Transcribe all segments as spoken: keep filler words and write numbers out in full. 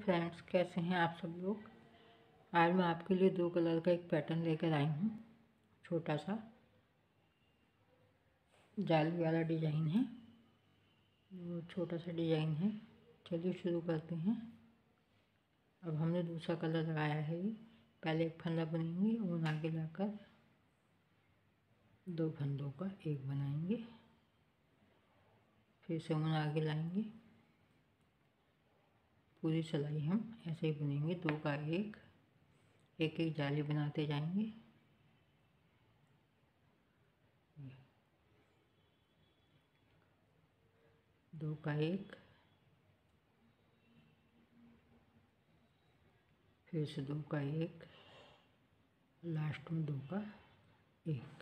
Friends, कैसे हैं आप सब लोग। आज मैं आपके लिए दो कलर का एक पैटर्न लेकर आई हूँ। छोटा सा जाली वाला डिज़ाइन है, वो छोटा सा डिज़ाइन है। चलिए शुरू करते हैं। अब हमने दूसरा कलर लगाया है। ये पहले एक फंदा बुनेंगे, ऊन आगे लाकर दो फंदों का एक बनाएंगे, फिर से ऊन आगे लाएंगे। पूरी सिलाई हम ऐसे ही बुनेंगे, दो का एक एक एक जाली बनाते जाएंगे। दो का एक, फिर से दो का एक, लास्ट में दो का एक।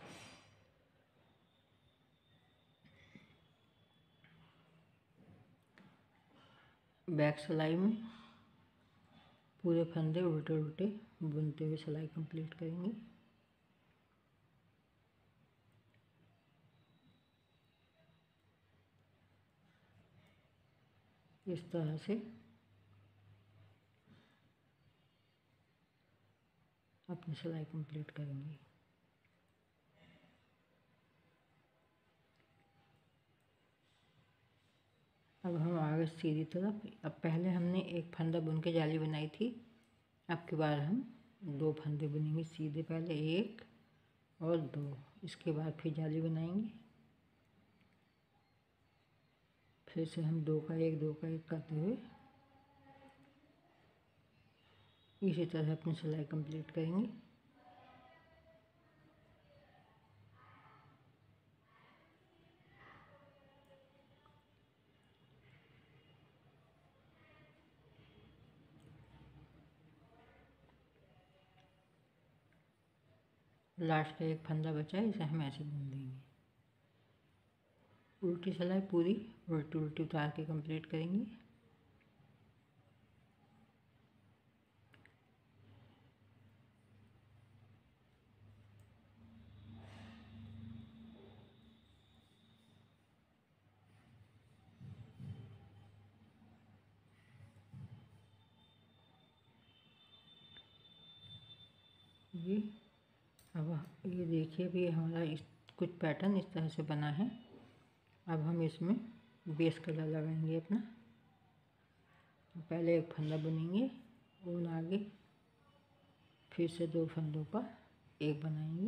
बैक सिलाई में पूरे फंदे उल्टे उल्टे बुनते हुए सिलाई कंप्लीट करेंगे। इस तरह से अपनी सिलाई कंप्लीट करेंगे। अब हम आगे सीधी तरफ, अब पहले हमने एक फंदा बुन के जाली बनाई थी, अब की बार हम दो फंदे बुनेंगे सीधे। पहले एक और दो, इसके बाद फिर जाली बनाएंगे। फिर से हम दो का एक दो का एक करते हुए इसी तरह अपनी सिलाई कंप्लीट करेंगे। लास्ट का एक फंदा बचा है, इसे हम ऐसे बुन देंगे। उल्टी सिलाई पूरी उल्टी उल्टी उतार के कंप्लीट करेंगे। ये अब ये देखिए, अभी हमारा इस कुछ पैटर्न इस तरह से बना है। अब हम इसमें बेस कलर लगाएंगे अपना। पहले एक फंदा बुनेंगे, ऊन आगे, फिर से दो फंदों का एक बनाएंगे,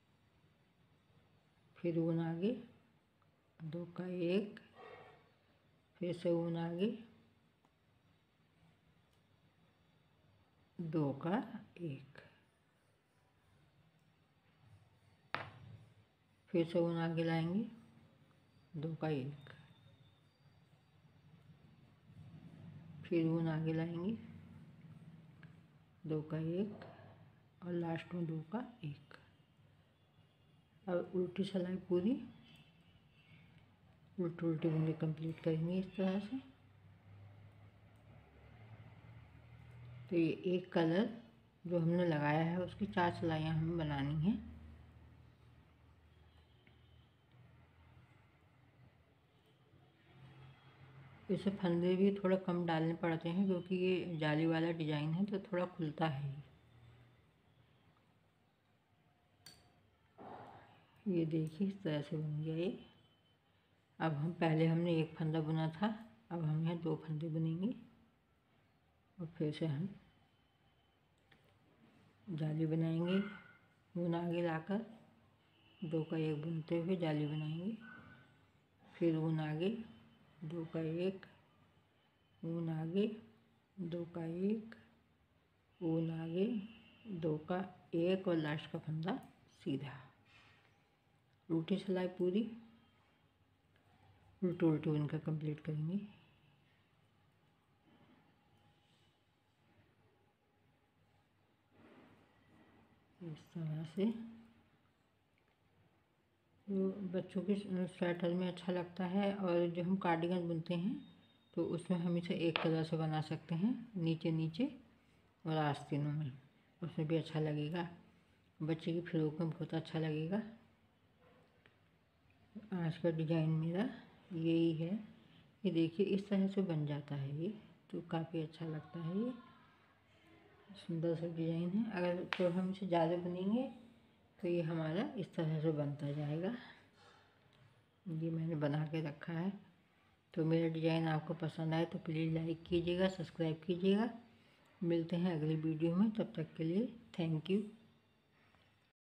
फिर ऊन आगे, दो का एक, फिर से ऊन आगे, दो का एक, फिर से ऊन आगे लाएंगे, दो का एक, फिर ऊन आगे लाएंगे, दो का एक, और लास्ट में दो का एक। अब उल्टी सिलाई पूरी उल्टी उल्टी बुने कंप्लीट करेंगे इस तरह से। तो ये एक कलर जो हमने लगाया है उसकी चार सिलाइयाँ हमें बनानी हैं। इसे फंदे भी थोड़ा कम डालने पड़ते हैं, क्योंकि ये जाली वाला डिज़ाइन है तो थोड़ा खुलता है। ये देखिए इस तरह से बन गया ये। अब हम पहले हमने एक फंदा बुना था, अब हम यहाँ दो फंदे बुनेंगे और फिर से हम जाली बनाएंगे। ऊन आगे लाकर दो का एक बुनते हुए जाली बनाएंगे, फिर ऊन आगे, दो का एक, ऊन आगे, दो का एक, ऊन आगे, दो का एक, और लास्ट का फंदा सीधा। उल्टी सिलाई पूरी उल्टी उल्टी बुनकर कंप्लीट करेंगे। इस तरह से तो बच्चों के स्वेटर में अच्छा लगता है, और जो हम कार्डिगन बुनते हैं तो उसमें हम इसे एक कलर से बना सकते हैं, नीचे नीचे और आस्तीनों में, उसमें भी अच्छा लगेगा। बच्चे की फ्रॉक में बहुत अच्छा लगेगा। आज का डिज़ाइन मेरा यही है। ये देखिए इस तरह से बन जाता है ये। तो काफ़ी अच्छा लगता है। ये सुंदर सा डिज़ाइन है। अगर तो हम इसे ज़्यादा बुनेंगे तो ये हमारा इस तरह से बनता जाएगा। ये मैंने बना के रखा है। तो मेरा डिज़ाइन आपको पसंद आए तो प्लीज़ लाइक कीजिएगा, सब्सक्राइब कीजिएगा। मिलते हैं अगली वीडियो में, तब तक के लिए थैंक यू।